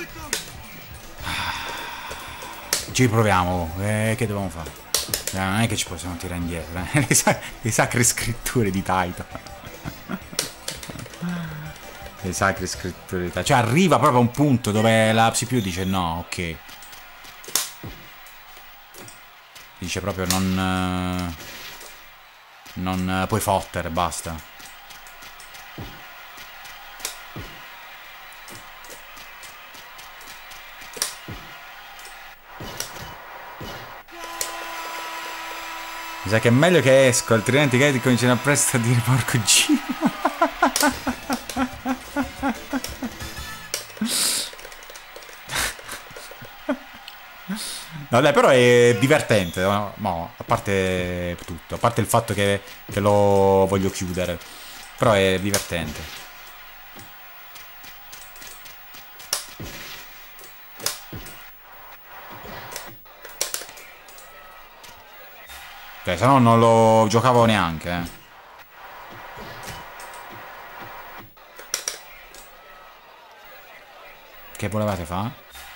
Ci proviamo. Che dobbiamo fare? Non è che ci possiamo tirare indietro. Le sacre scritture di Taito. Le sacre scritture di Taito. Cioè arriva proprio a un punto dove la CPU dice no, ok. Dice proprio non puoi fottere, basta. Mi sa che è meglio che esco, altrimenti che cominciano a presto a dire porco giro. No dai, però è divertente, no, a parte tutto, a parte il fatto che lo voglio chiudere, però è divertente. Cioè, se no non lo giocavo neanche, Che volevate fare?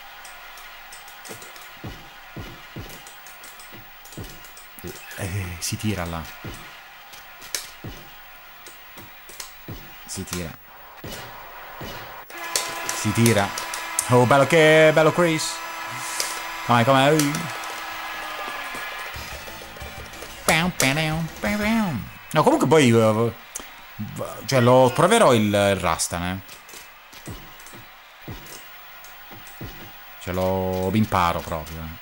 Si tira là. Si tira. Si tira. Oh, bello che... bello Chris. Com'è? No, comunque poi... cioè, lo proverò il Rastan, Cioè, lo imparo proprio,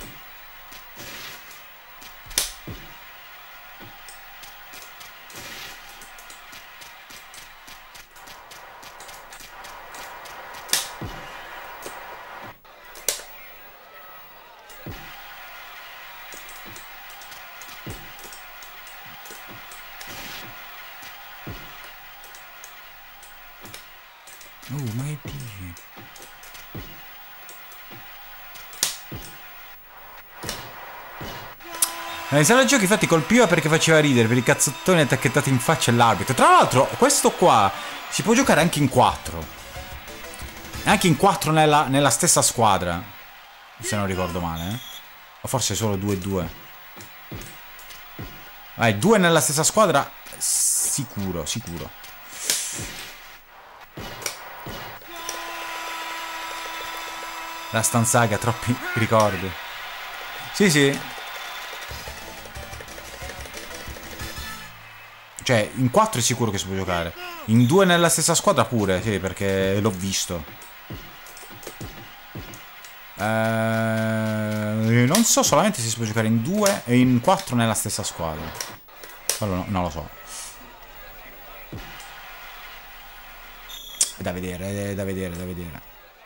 ma che dici? In sala giochi infatti colpiva perché faceva ridere per i cazzottoni attacchettati in faccia all'arbitro. Tra l'altro questo qua si può giocare anche in 4. Anche in 4 nella stessa squadra, se non ricordo male, O forse solo 2-2. Vai, 2 nella stessa squadra, sicuro, sicuro. La stanzaga, troppi ricordi. Sì, sì. Cioè, in 4 è sicuro che si può giocare. In 2 nella stessa squadra pure, sì, perché l'ho visto. Non so solamente se si può giocare in 2 e in 4 nella stessa squadra. Quello no, non lo so. È da vedere, è da vedere, è da vedere.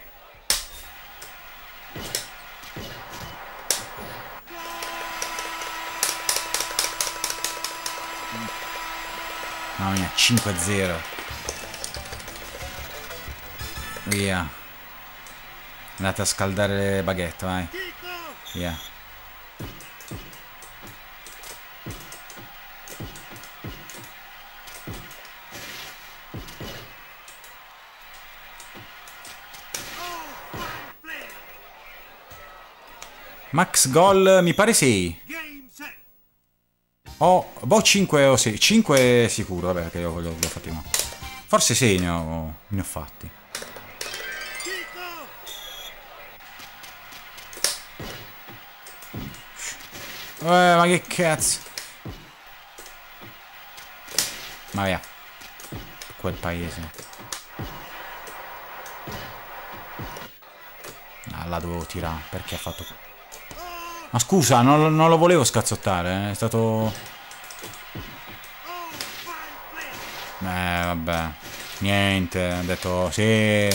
Mamma mia, 5-0. Via. Andate a scaldare le baguette, vai. Via. Max gol, mi pare 6. Oh, boh, 5 o 6. 5 sicuro, vabbè, che io l'ho fatti mo. Forse 6 ne ho fatti. Ma che cazzo. Ma via. Quel paese. Ah, la dovevo tirare. Perché ha fatto... Ma scusa, non lo volevo scazzottare, È stato... vabbè. Niente, ha detto sì.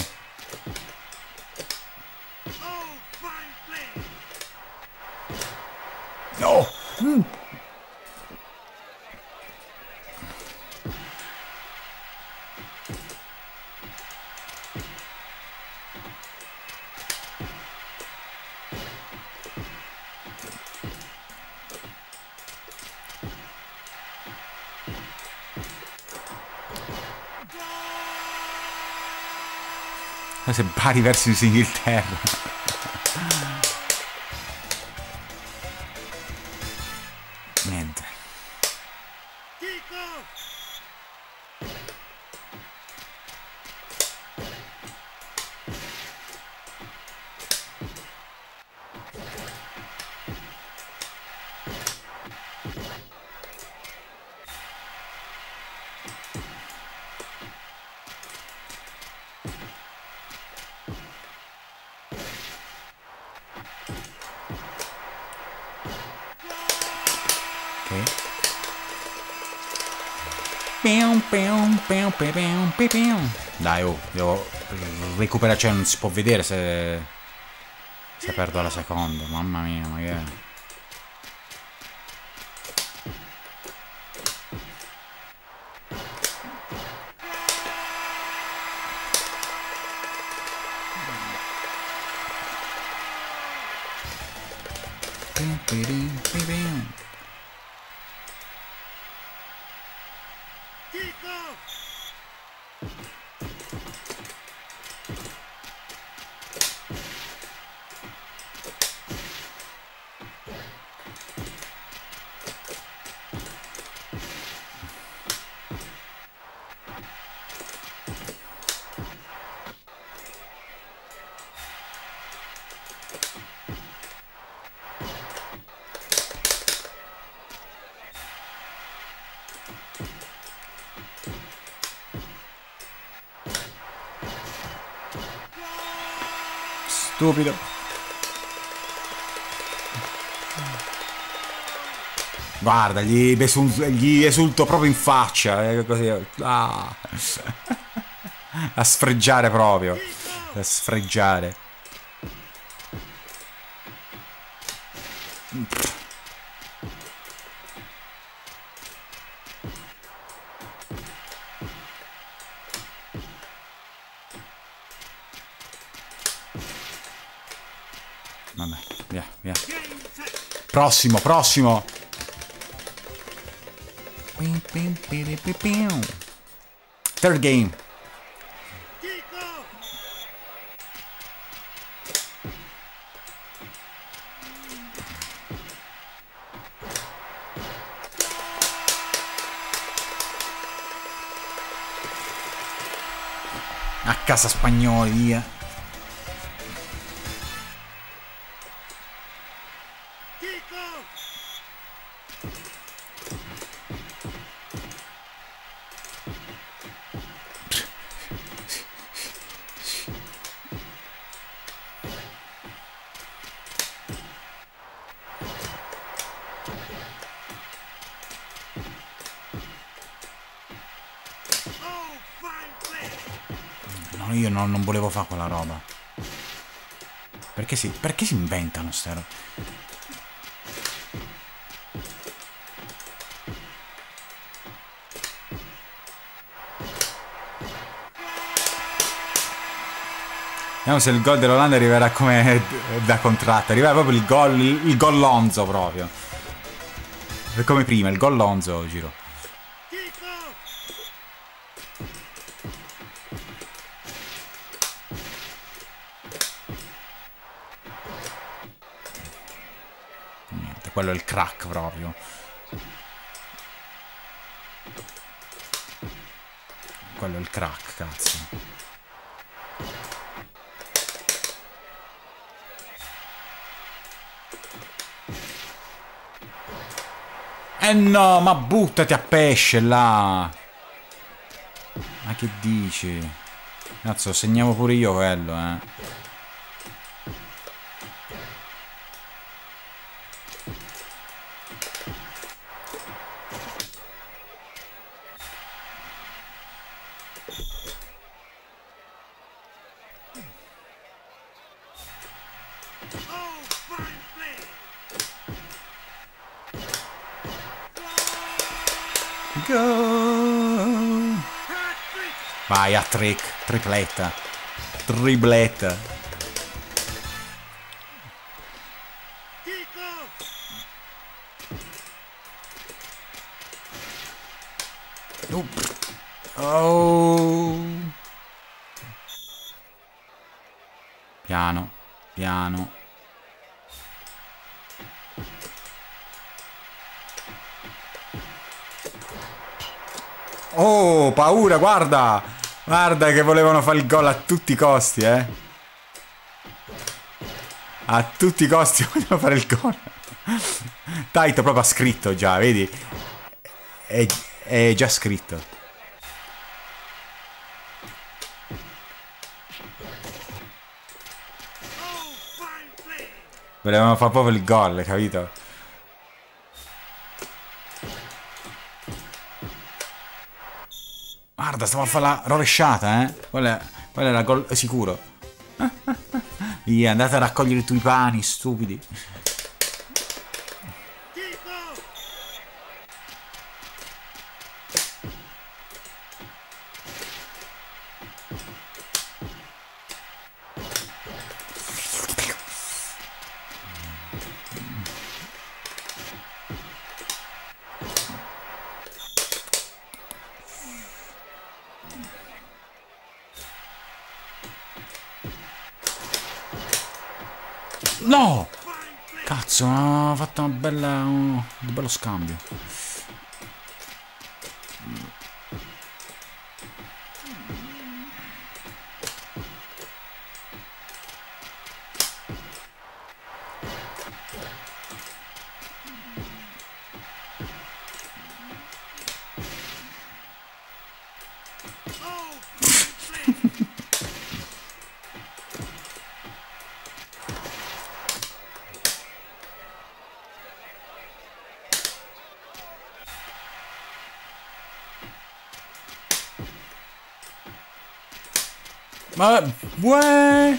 No! Se Bari versus Inghilterra. Niente. Dai, oh, devo recuperare, cioè non si può vedere se perdo la seconda, mamma mia, ma che è? Stupido. Guarda, gli esulto proprio in faccia. Così. Ah. A sfregiare proprio. A sfregiare. Vabbè, via, via. Prossimo, prossimo. Third game. A casa spagnoli, via. No, io non volevo fare quella roba. Perché si inventano ste robe? Vediamo se il gol dell'Olanda arriverà come da contratto. Arriverà proprio il gol Lonzo proprio. Come prima, il gol Lonzo, giro. Niente, quello è il crack proprio. Quello è il crack, cazzo. Eh no, ma buttati a pesce là. Ma che dici? Cazzo, segnavo pure io quello, Go! Vai, a trick, tripletta. Tripletta. Oh. Piano, piano. Oh, paura, guarda! Guarda che volevano fare il gol a tutti i costi, eh. A tutti i costi volevano fare il gol. Taito proprio ha scritto già, vedi? È già scritto. Volevano fare proprio il gol, capito? Guarda, stavo a fare la rovesciata, eh? Quella era gol sicuro. Via, andate a raccogliere i tulipani, stupidi. No! Cazzo, ha fatto un bello scambio. Ma... Uè!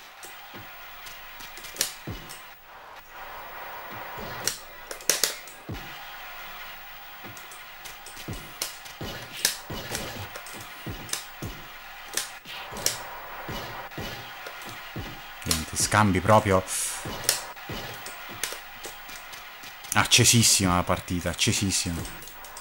Niente, scambi proprio... Accesissima la partita, accesissima.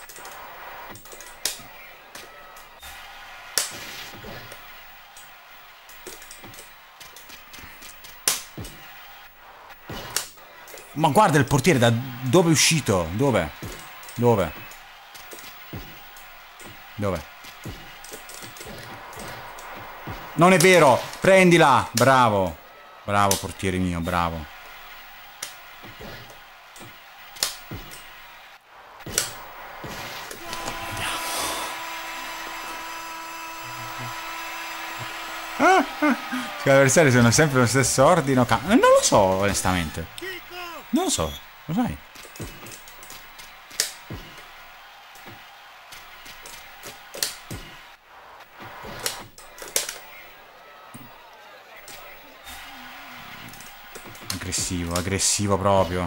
Ma guarda il portiere, da dove è uscito? Dove? Dove? Dove? Non è vero! Prendila! Bravo! Bravo portiere mio, bravo. Gli avversari sono sempre lo stesso ordine. Non lo so, onestamente. Non lo so, lo sai? Aggressivo, aggressivo proprio.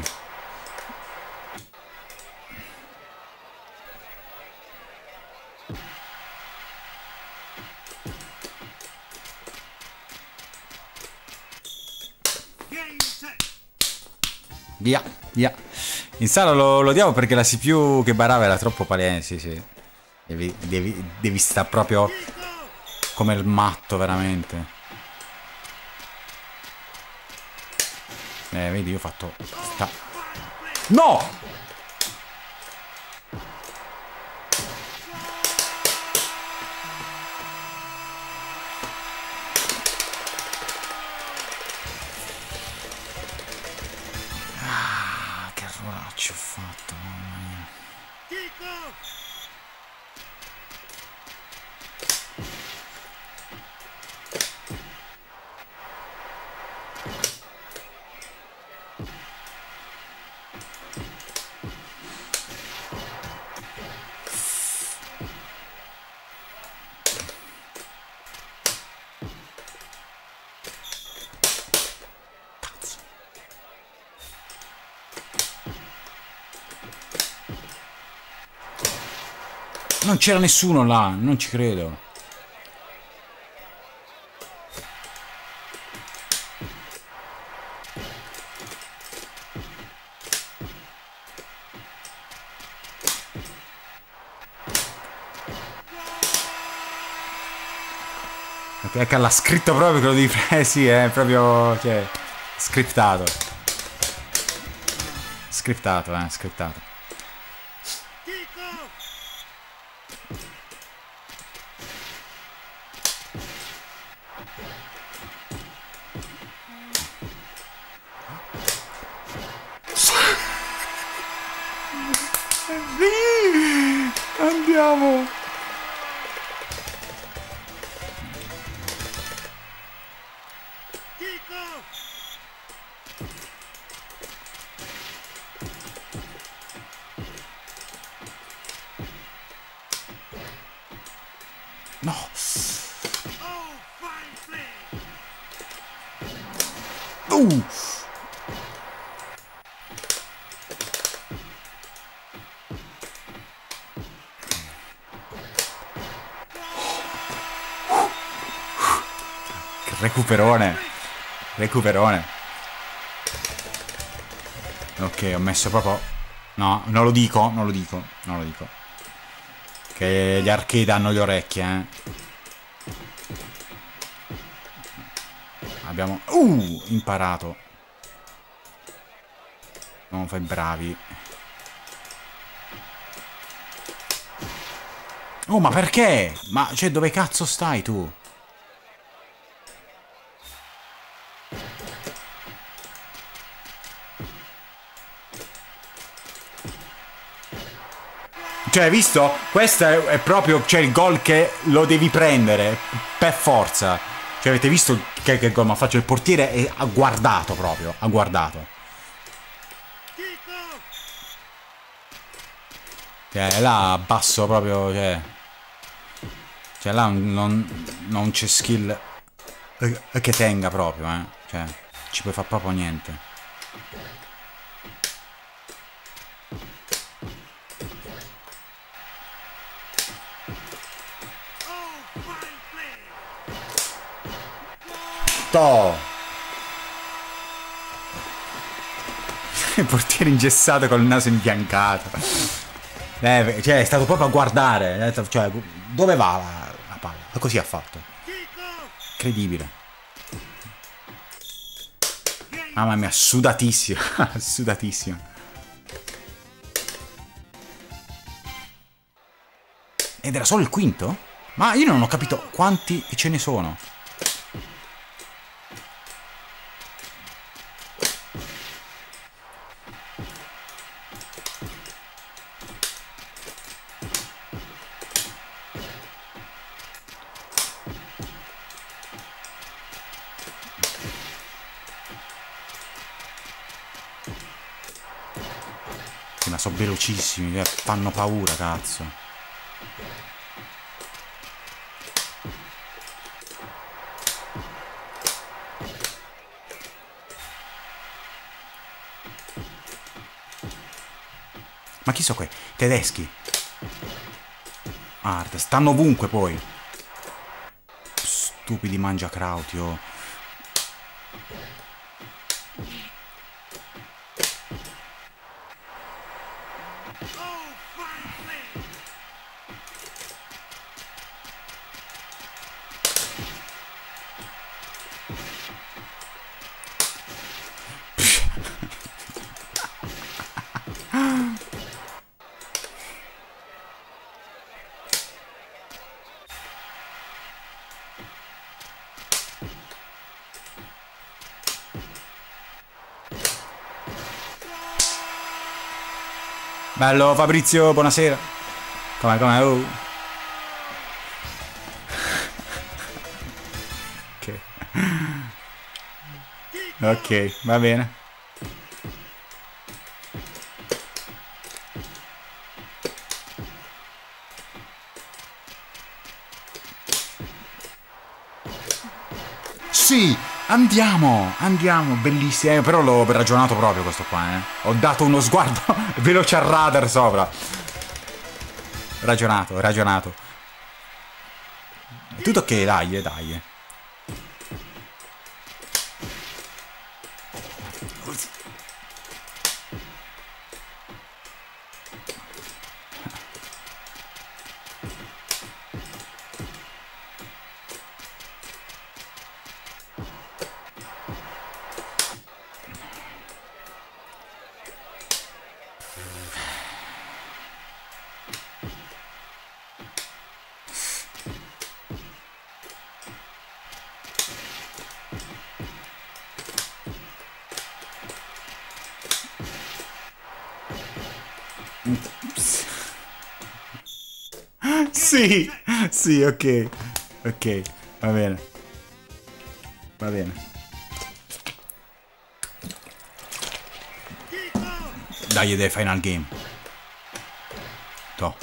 Via, via. In sala lo odiavo perché la CPU che barava era troppo palese, sì. Devi stare proprio come il matto, veramente. Vedi, io ho fatto... No! Che rolaccio ho fatto, mamma mia. Non c'era nessuno là, non ci credo. Che l'ha scritto proprio che lo devi fare, sì, è proprio, cioè, scriptato. Scriptato, scriptato. Andiamo. No. Che recuperone. Recuperone. Ok, ho messo proprio... No, non lo dico, non lo dico, non lo dico. Che gli arcade hanno le orecchie, Abbiamo... imparato. Non fai bravi. Oh, ma perché? Ma, cioè, dove cazzo stai tu? Cioè, hai visto? Questo è proprio, cioè, il gol che lo devi prendere. Per forza. Cioè, avete visto che gol? Ma faccio il portiere e ha guardato proprio. Ha guardato. Cioè, là basso proprio, cioè là non c'è skill che tenga proprio, Cioè, ci puoi fare proprio niente. To! Il portiere ingessato col naso imbiancato. Cioè, è stato proprio a guardare. Cioè, dove va la palla? E così ha fatto. Incredibile. Mamma mia, sudatissima. Sudatissima. Ed era solo il quinto? Ma io non ho capito quanti ce ne sono. Ma sono velocissimi, fanno paura, cazzo. Ma chi sono quei? Tedeschi. Art, stanno ovunque poi. Stupidi mangiacrauti, oh. Bello Fabrizio, buonasera. Come? Oh. Ok. Ok, va bene. Sì, andiamo, bellissimo. Però l'ho ragionato proprio questo qua, Ho dato uno sguardo veloce al radar sopra. Ragionato. Tutto ok, dai. Sì, sì, ok. Ok, va bene. Va bene. Dai, dei final game. To.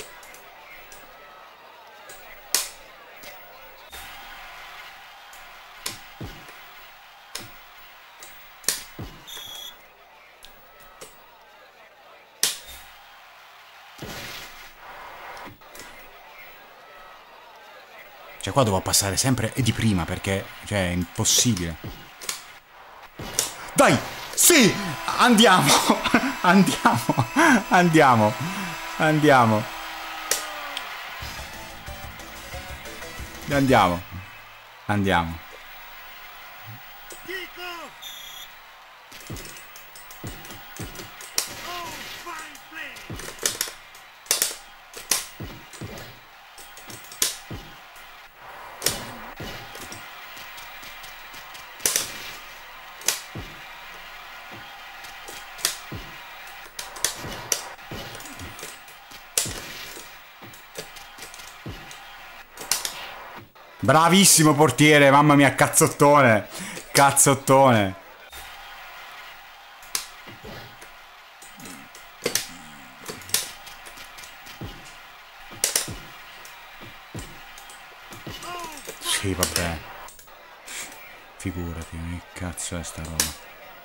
Cioè qua devo passare sempre e di prima perché, cioè, è impossibile. Dai! Sì! Andiamo! Andiamo! Andiamo! Andiamo! Andiamo! Andiamo! Bravissimo portiere, mamma mia, cazzottone. Cazzottone. Sì, vabbè. Figurati, che cazzo è sta roba?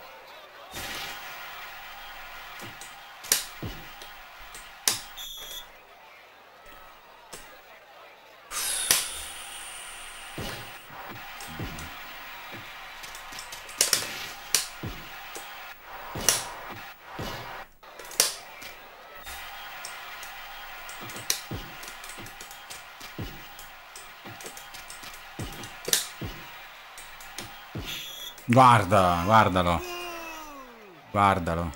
Guarda, guardalo. Guardalo.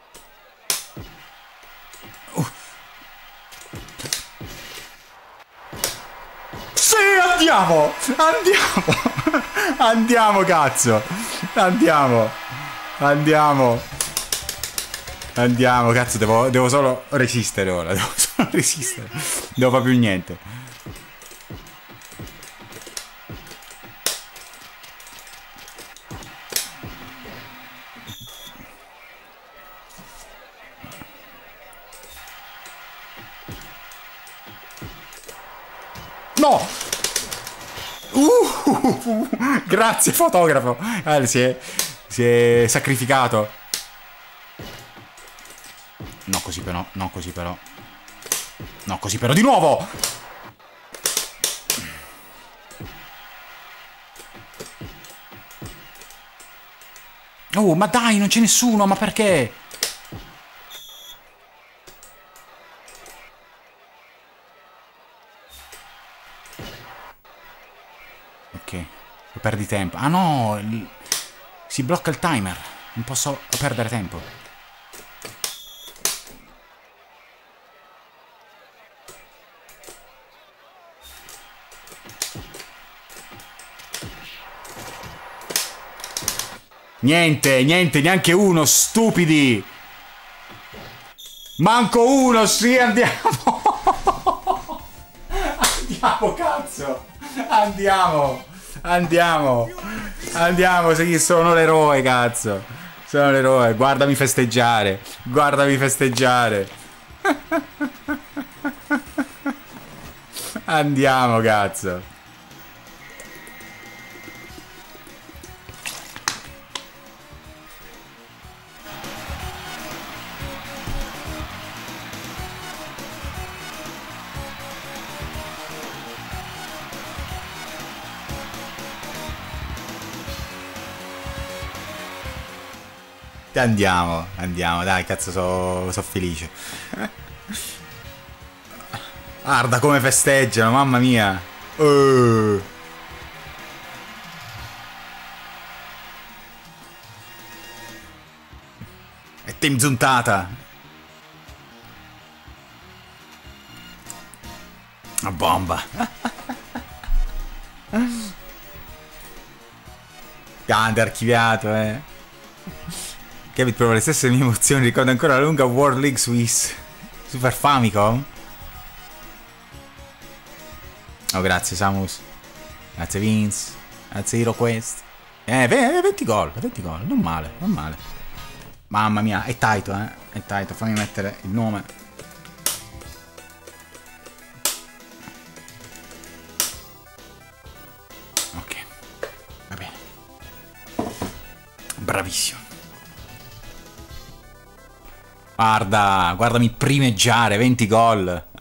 Sì, andiamo! Andiamo! Andiamo, cazzo! Andiamo! Andiamo! Andiamo, cazzo, devo solo resistere ora. Devo solo resistere. Devo fare più niente. No! Grazie, fotografo. Si è sacrificato. No, così però. No, così però. No, così però. Di nuovo! Oh, ma dai, non c'è nessuno. Ma perché? Ok, perdi tempo. Ah no, si blocca il timer. Non posso perdere tempo. Niente, niente, neanche uno, stupidi. Manco uno, sì, andiamo. Andiamo, cazzo. Andiamo. Andiamo. Andiamo, sì, sono l'eroe, cazzo. Sono l'eroe. Guardami festeggiare. Guardami festeggiare. Andiamo, cazzo. Andiamo, andiamo, dai, cazzo, so felice. Guarda come festeggiano, mamma mia. E team zuntata. Una bomba. Grande archiviato, Kevin prova le stesse mie emozioni, ricordo ancora la lunga World League su Super Famicom? Oh, grazie Samus. Grazie Vince. Grazie HeroQuest. 20 gol, 20 gol. Non male, non male. Mamma mia, è Taito, È Taito, fammi mettere il nome. Ok, va bene. Bravissimo. Guarda, guardami primeggiare, 20 gol.